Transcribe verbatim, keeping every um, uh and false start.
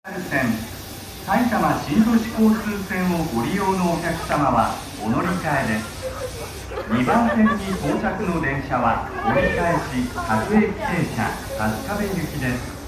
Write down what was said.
線埼玉新都市交通線をご利用のお客様はお乗り換えです。にばん線に到着の電車は折り返し各駅停車春日部行きです。